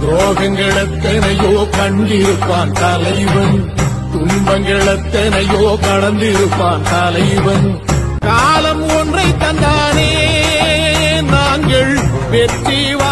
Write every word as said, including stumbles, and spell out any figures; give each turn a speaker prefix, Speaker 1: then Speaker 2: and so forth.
Speaker 1: துரோகங்கள் எத்தனையோ கண்டிருப்பான் தலைவன், துன்பங்கள் எத்தனையோ கடந்திருப்பான் தலைவன். காலம் ஒன்றை தந்தானே நாங்கள் வெற்றி